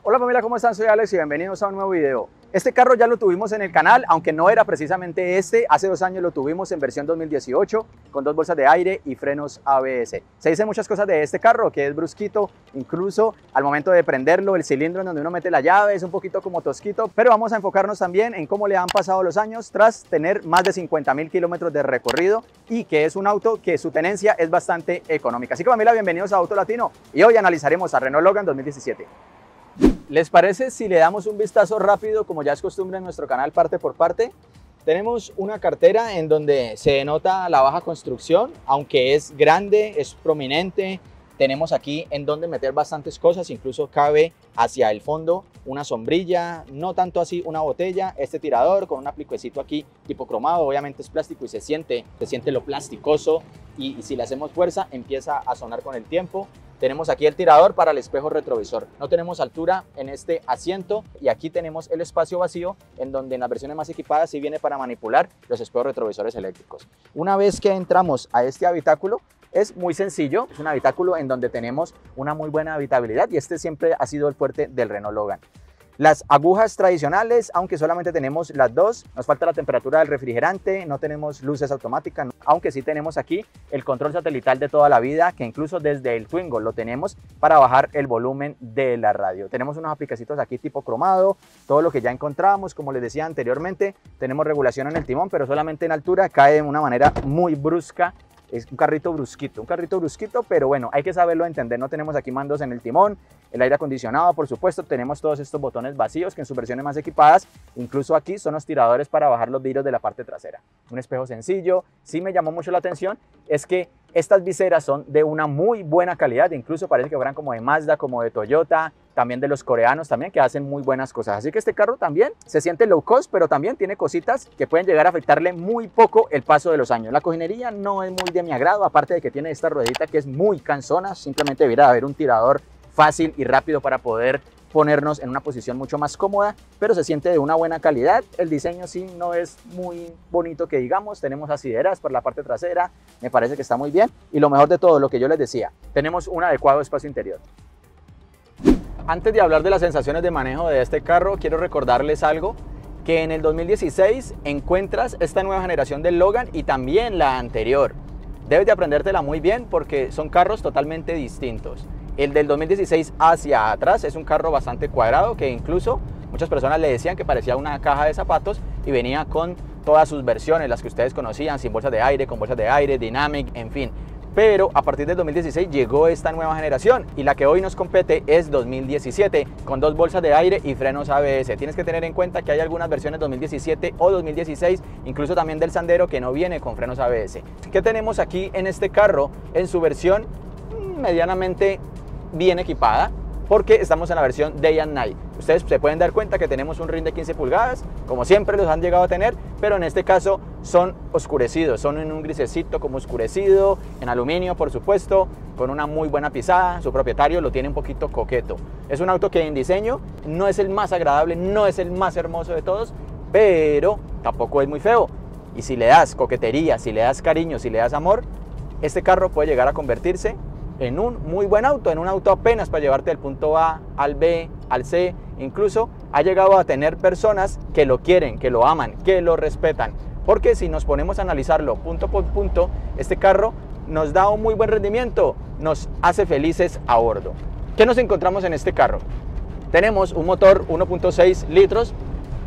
Hola familia, ¿cómo están? Soy Alex y bienvenidos a un nuevo video. Este carro ya lo tuvimos en el canal, aunque no era precisamente este. Hace 2 años lo tuvimos en versión 2018 con 2 bolsas de aire y frenos ABS. Se dicen muchas cosas de este carro, que es brusquito, incluso al momento de prenderlo, el cilindro en donde uno mete la llave es un poquito como tosquito, pero vamos a enfocarnos también en cómo le han pasado los años tras tener más de 50.000 kilómetros de recorrido y que es un auto que su tenencia es bastante económica. Así que familia, bienvenidos a Auto Latino y hoy analizaremos a Renault Logan 2017. ¿Les parece si le damos un vistazo rápido, como ya es costumbre en nuestro canal, parte por parte? Tenemos una cartera en donde se denota la baja construcción, aunque es grande, es prominente. Tenemos aquí en donde meter bastantes cosas, incluso cabe hacia el fondo una sombrilla, no tanto así una botella, este tirador con un apliquecito aquí tipo cromado, obviamente es plástico y se siente lo plasticoso y si le hacemos fuerza empieza a sonar con el tiempo. Tenemos aquí el tirador para el espejo retrovisor. No tenemos altura en este asiento y aquí tenemos el espacio vacío en donde en las versiones más equipadas sí viene para manipular los espejos retrovisores eléctricos. Una vez que entramos a este habitáculo, es muy sencillo, es un habitáculo en donde tenemos una muy buena habitabilidad y este siempre ha sido el fuerte del Renault Logan. Las agujas tradicionales, aunque solamente tenemos las dos, nos falta la temperatura del refrigerante, no tenemos luces automáticas, aunque sí tenemos aquí el control satelital de toda la vida, que incluso desde el Twingo lo tenemos para bajar el volumen de la radio. Tenemos unos apliquecitos aquí tipo cromado, todo lo que ya encontramos, como les decía anteriormente, tenemos regulación en el timón, pero solamente en altura, cae de una manera muy brusca. Es un carrito brusquito, pero bueno, hay que saberlo entender. No tenemos aquí mandos en el timón, el aire acondicionado, por supuesto, tenemos todos estos botones vacíos que en sus versiones más equipadas, incluso aquí son los tiradores para bajar los vidrios de la parte trasera. Un espejo sencillo. Sí me llamó mucho la atención es que estas viseras son de una muy buena calidad, incluso parece que fueran como de Mazda, como de Toyota, también de los coreanos también, que hacen muy buenas cosas. Así que este carro también se siente low cost, pero también tiene cositas que pueden llegar a afectarle muy poco el paso de los años. La cojinería no es muy de mi agrado, aparte de que tiene esta ruedita que es muy cansona. Simplemente debería haber un tirador fácil y rápido para poder ponernos en una posición mucho más cómoda, pero se siente de una buena calidad. El diseño sí no es muy bonito que digamos, tenemos asideras por la parte trasera, me parece que está muy bien y lo mejor de todo, lo que yo les decía, tenemos un adecuado espacio interior. Antes de hablar de las sensaciones de manejo de este carro, quiero recordarles algo, que en el 2016 encuentras esta nueva generación del Logan y también la anterior. Debes de aprendértela muy bien porque son carros totalmente distintos. El del 2016 hacia atrás es un carro bastante cuadrado que incluso muchas personas le decían que parecía una caja de zapatos y venía con todas sus versiones, las que ustedes conocían, sin bolsas de aire, con bolsas de aire, Dynamic, en fin. Pero a partir del 2016 llegó esta nueva generación y la que hoy nos compete es 2017 con 2 bolsas de aire y frenos ABS. Tienes que tener en cuenta que hay algunas versiones 2017 o 2016, incluso también del Sandero, que no viene con frenos ABS. ¿Qué tenemos aquí en este carro en su versión medianamente bien equipada? Porque estamos en la versión Day and Night. Ustedes se pueden dar cuenta que tenemos un rin de 15 pulgadas, como siempre los han llegado a tener, pero en este caso son oscurecidos, son en un grisecito como oscurecido, en aluminio por supuesto, con una muy buena pisada. Su propietario lo tiene un poquito coqueto. Es un auto que en diseño no es el más agradable, no es el más hermoso de todos, pero tampoco es muy feo. Y si le das coquetería, si le das cariño, si le das amor, este carro puede llegar a convertirse en un muy buen auto, en un auto apenas para llevarte del punto A al B, al C. Incluso ha llegado a tener personas que lo quieren, que lo aman, que lo respetan. Porque si nos ponemos a analizarlo punto por punto, este carro nos da un muy buen rendimiento, nos hace felices a bordo. ¿Qué nos encontramos en este carro? Tenemos un motor 1.6 litros,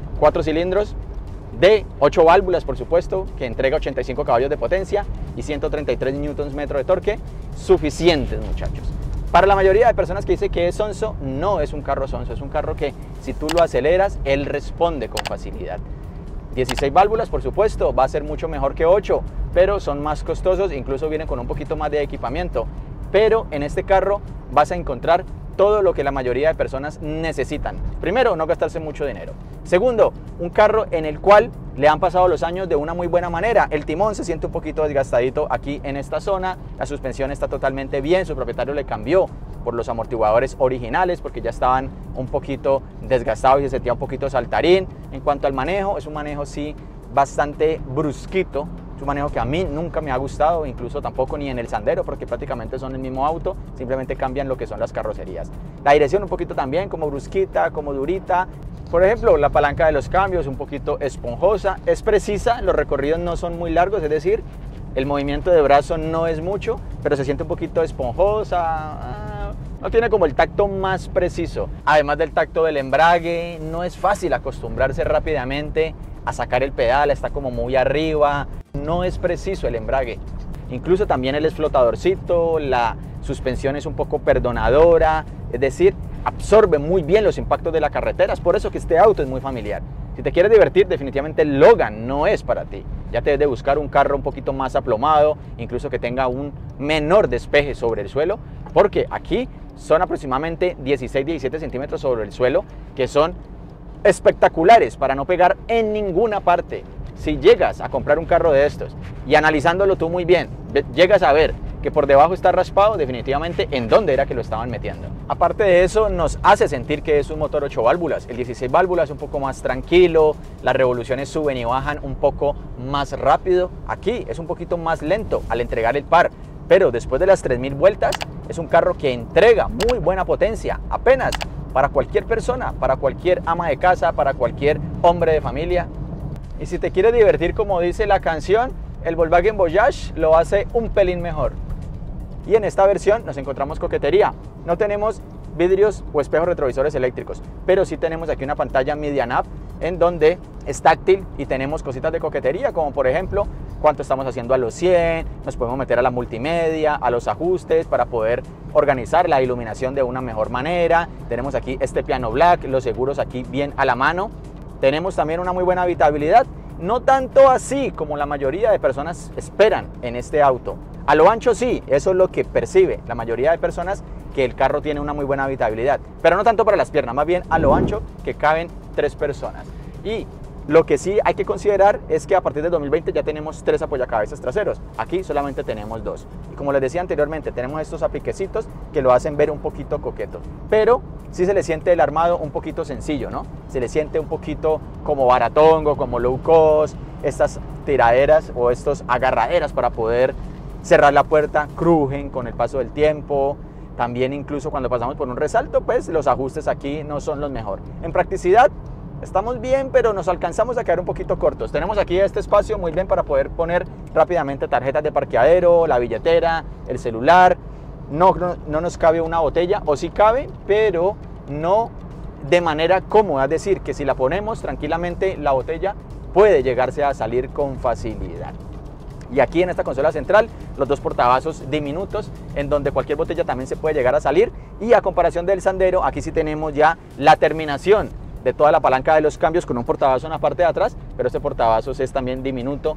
4 cilindros, de 8 válvulas por supuesto, que entrega 85 caballos de potencia y 133 Nm de torque, suficientes muchachos. Para la mayoría de personas que dice que es sonso, no es un carro sonso, es un carro que si tú lo aceleras, él responde con facilidad. 16 válvulas por supuesto, va a ser mucho mejor que 8, pero son más costosos, incluso vienen con un poquito más de equipamiento. Pero en este carro vas a encontrar todo lo que la mayoría de personas necesitan. Primero, no gastarse mucho dinero. Segundo, un carro en el cual le han pasado los años de una muy buena manera. El timón se siente un poquito desgastadito aquí en esta zona, la suspensión está totalmente bien, su propietario le cambió por los amortiguadores originales porque ya estaban un poquito desgastados y se sentía un poquito saltarín. En cuanto al manejo, es un manejo sí bastante brusquito, Es un manejo que a mí nunca me ha gustado, incluso tampoco ni en el Sandero, porque prácticamente son el mismo auto, simplemente cambian lo que son las carrocerías. La dirección un poquito también, como brusquita, como durita. Por ejemplo, la palanca de los cambios un poquito esponjosa, es precisa, los recorridos no son muy largos, es decir, el movimiento de brazo no es mucho, pero se siente un poquito esponjosa, no tiene como el tacto más preciso. Además del tacto del embrague, no es fácil acostumbrarse rápidamente a sacar el pedal, está como muy arriba, no es preciso el embrague. Incluso también el explotadorcito, la suspensión es un poco perdonadora, es decir, absorbe muy bien los impactos de la carretera, es por eso que este auto es muy familiar. Si te quieres divertir, definitivamente el Logan no es para ti. Ya te debes de buscar un carro un poquito más aplomado, incluso que tenga un menor despeje sobre el suelo, porque aquí son aproximadamente 16-17 centímetros sobre el suelo, que son espectaculares para no pegar en ninguna parte. Si llegas a comprar un carro de estos y analizándolo tú muy bien, llegas a ver que por debajo está raspado, definitivamente en dónde era que lo estaban metiendo. Aparte de eso, nos hace sentir que es un motor 8 válvulas. El 16 válvulas es un poco más tranquilo, las revoluciones suben y bajan un poco más rápido. Aquí es un poquito más lento al entregar el par, pero después de las 3000 vueltas es un carro que entrega muy buena potencia, apenas para cualquier persona, para cualquier ama de casa, para cualquier hombre de familia. Y si te quieres divertir, como dice la canción, el Volkswagen Voyage lo hace un pelín mejor. Y en esta versión nos encontramos coquetería. No tenemos vidrios o espejos retrovisores eléctricos, pero sí tenemos aquí una pantalla Media Nav en donde es táctil y tenemos cositas de coquetería, como por ejemplo cuánto estamos haciendo a los 100, nos podemos meter a la multimedia, a los ajustes para poder organizar la iluminación de una mejor manera. Tenemos aquí este piano black, los seguros aquí bien a la mano. Tenemos también una muy buena habitabilidad, no tanto así como la mayoría de personas esperan en este auto. A lo ancho sí, eso es lo que percibe la mayoría de personas, que el carro tiene una muy buena habitabilidad, pero no tanto para las piernas, más bien a lo ancho, que caben 3 personas. Y lo que sí hay que considerar es que a partir de 2020 ya tenemos 3 apoyacabezas traseros, aquí solamente tenemos 2. Y como les decía anteriormente, tenemos estos apliquecitos que lo hacen ver un poquito coqueto, pero sí se le siente el armado un poquito sencillo, ¿no? Se le siente un poquito como baratongo, como low cost, estas tiraderas o estos agarraderas para poder cerrar la puerta crujen con el paso del tiempo. También incluso cuando pasamos por un resalto, pues los ajustes aquí no son los mejores. En practicidad estamos bien, pero nos alcanzamos a quedar un poquito cortos. Tenemos aquí este espacio muy bien para poder poner rápidamente tarjetas de parqueadero, la billetera, el celular. No nos cabe una botella, o sí cabe, pero no de manera cómoda. Es decir, que si la ponemos tranquilamente, la botella puede llegarse a salir con facilidad. Y aquí en esta consola central, los 2 portavasos diminutos, en donde cualquier botella también se puede llegar a salir. Y a comparación del Sandero, aquí sí tenemos ya la terminación de toda la palanca de los cambios con un portavasos en la parte de atrás, pero este portavasos es también diminuto,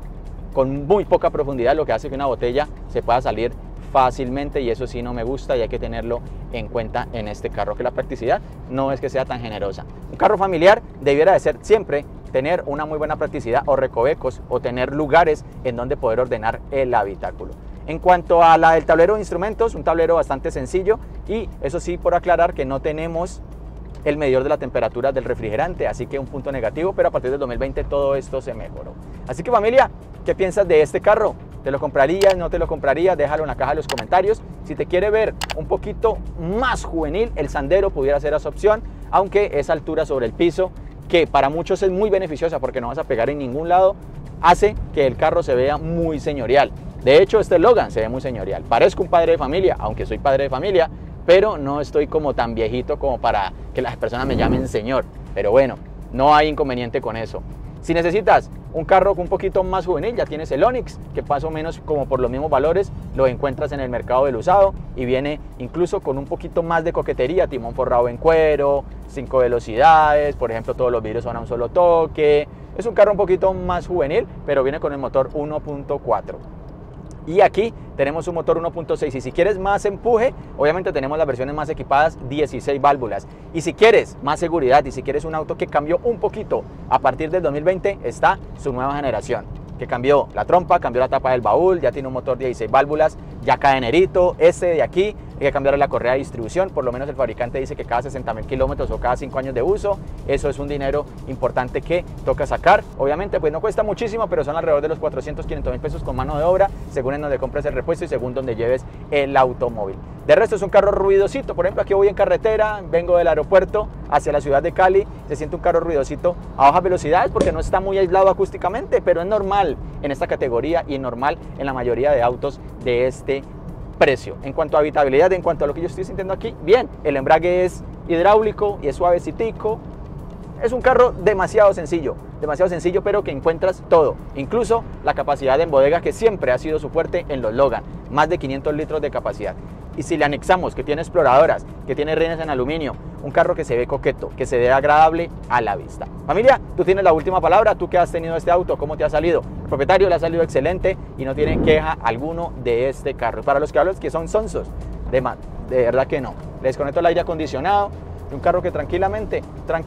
con muy poca profundidad, lo que hace que una botella se pueda salir fácilmente, y eso sí no me gusta y hay que tenerlo en cuenta en este carro, que la practicidad no es que sea tan generosa. Un carro familiar debiera de ser siempre tener una muy buena practicidad, o recovecos, o tener lugares en donde poder ordenar el habitáculo. En cuanto a la del tablero de instrumentos, un tablero bastante sencillo, y eso sí, por aclarar que no tenemos el medidor de la temperatura del refrigerante, así que un punto negativo, pero a partir del 2020 todo esto se mejoró. Así que familia, ¿qué piensas de este carro? ¿Te lo comprarías? ¿No te lo comprarías? Déjalo en la caja de los comentarios. Si te quiere ver un poquito más juvenil, el Sandero pudiera ser esa opción, aunque esa altura sobre el piso, que para muchos es muy beneficiosa porque no vas a pegar en ningún lado, hace que el carro se vea muy señorial. De hecho, este Logan se ve muy señorial. Parezco un padre de familia, aunque soy padre de familia, pero no estoy como tan viejito como para que las personas me llamen señor. Pero bueno, no hay inconveniente con eso. Si necesitas un carro un poquito más juvenil, ya tienes el Onix, que más o menos como por los mismos valores lo encuentras en el mercado del usado, y viene incluso con un poquito más de coquetería, timón forrado en cuero, 5 velocidades, por ejemplo todos los vidrios son a un solo toque. Es un carro un poquito más juvenil, pero viene con el motor 1.4. Y aquí tenemos un motor 1.6, y si quieres más empuje, obviamente tenemos las versiones más equipadas, 16 válvulas. Y si quieres más seguridad, y si quieres un auto que cambió un poquito a partir del 2020, está su nueva generación, que cambió la trompa, cambió la tapa del baúl, ya tiene un motor 16 válvulas, ya cadenerito. Este de aquí hay que cambiar la correa de distribución, por lo menos el fabricante dice que cada 60.000 kilómetros o cada 5 años de uso. Eso es un dinero importante que toca sacar. Obviamente pues no cuesta muchísimo, pero son alrededor de los 400, 500 mil pesos con mano de obra, según en donde compres el repuesto y según donde lleves el automóvil. De resto es un carro ruidosito. Por ejemplo, aquí voy en carretera, vengo del aeropuerto hacia la ciudad de Cali, se siente un carro ruidosito a bajas velocidades porque no está muy aislado acústicamente, pero es normal en esta categoría y normal en la mayoría de autos de este precio. En cuanto a habitabilidad, en cuanto a lo que yo estoy sintiendo aquí, bien, el embrague es hidráulico y es suavecitico. Es un carro demasiado sencillo, pero que encuentras todo, incluso la capacidad en bodega, que siempre ha sido su fuerte en los Logan, más de 500 litros de capacidad. Y si le anexamos que tiene exploradoras, que tiene rines en aluminio, un carro que se ve coqueto, que se ve agradable a la vista. Familia, tú tienes la última palabra, tú que has tenido este auto, ¿cómo te ha salido? El propietario le ha salido excelente y no tiene queja alguno de este carro. Para los que hablan que son sonsos, de verdad que no. Le desconecto el aire acondicionado. Un carro que tranquilamente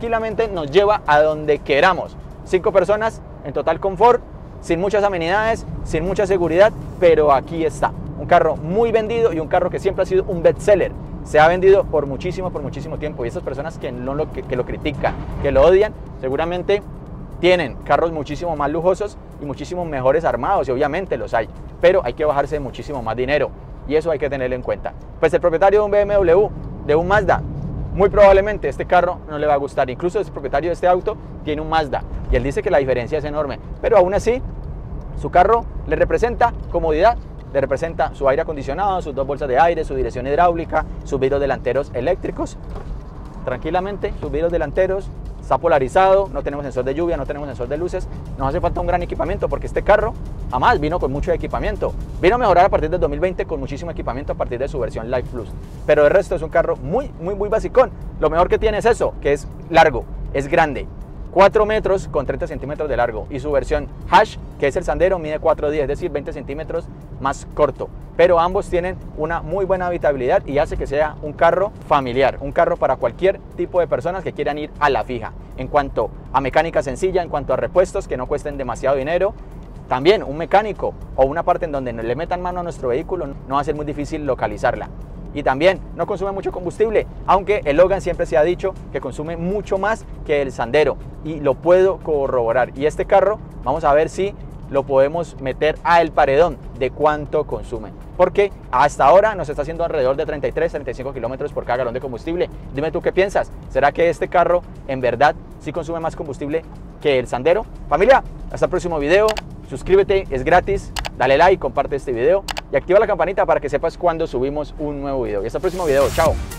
nos lleva a donde queramos. 5 personas en total confort, sin muchas amenidades, sin mucha seguridad, pero aquí está. Un carro muy vendido y un carro que siempre ha sido un bestseller. Se ha vendido por muchísimo tiempo, y esas personas que lo critican, que lo odian, seguramente tienen carros muchísimo más lujosos y muchísimo mejores armados, y obviamente los hay, pero hay que bajarse de muchísimo más dinero, y eso hay que tenerlo en cuenta. Pues el propietario de un BMW, de un Mazda, muy probablemente este carro no le va a gustar. Incluso el propietario de este auto tiene un Mazda y él dice que la diferencia es enorme, pero aún así su carro le representa comodidad, le representa su aire acondicionado, sus 2 bolsas de aire, su dirección hidráulica, sus vidrios delanteros eléctricos. Tranquilamente, sus vidrios delanteros, está polarizado, no tenemos sensor de lluvia, no tenemos sensor de luces. Nos hace falta un gran equipamiento porque este carro jamás vino con mucho equipamiento. Vino a mejorar a partir del 2020 con muchísimo equipamiento a partir de su versión Life Plus. Pero el resto es un carro muy basicón. Lo mejor que tiene es eso, que es largo, es grande. 4 metros con 30 centímetros de largo, y su versión Hash, que es el Sandero, mide 4.10, es decir, 20 centímetros más corto. Pero ambos tienen una muy buena habitabilidad y hace que sea un carro familiar, un carro para cualquier tipo de personas que quieran ir a la fija. En cuanto a mecánica sencilla, en cuanto a repuestos que no cuesten demasiado dinero, también un mecánico o una parte en donde le metan mano a nuestro vehículo no va a ser muy difícil localizarla. Y también no consume mucho combustible, aunque el Logan siempre se ha dicho que consume mucho más que el Sandero, y lo puedo corroborar. Y este carro, vamos a ver si lo podemos meter a el paredón de cuánto consume, porque hasta ahora nos está haciendo alrededor de 33-35 kilómetros por cada galón de combustible. Dime tú qué piensas, ¿será que este carro en verdad sí consume más combustible que el Sandero? Familia, hasta el próximo video. Suscríbete, es gratis, dale like, comparte este video y activa la campanita para que sepas cuando subimos un nuevo video. Y hasta el próximo video, chao.